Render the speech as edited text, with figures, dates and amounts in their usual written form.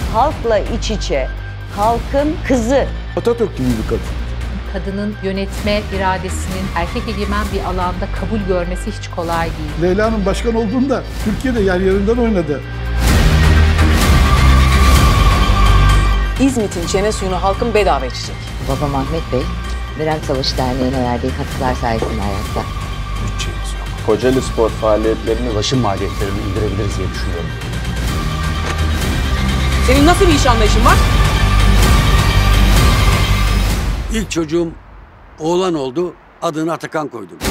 halkla iç içe, halkın kızı. Atatürk gibi bir kadın. Kadının yönetme iradesinin erkek egemen bir alanda kabul görmesi hiç kolay değil. Leyla'nın başkan olduğunda Türkiye'de yer yerinden oynadı. İzmit'in çene suyunu halkın bedava içecek. Babam Ahmet Bey, Direnç Savaşı Derneği'ne verdiği katkılar sayesinde hayatta. Bütçemiz yok. Kocaeli Spor faaliyetlerini Ulaşım maliyetlerini indirebiliriz diye düşünüyorum. Senin nasıl bir iş anlayışın var? İlk çocuğum oğlan oldu, adını Atakan koydum.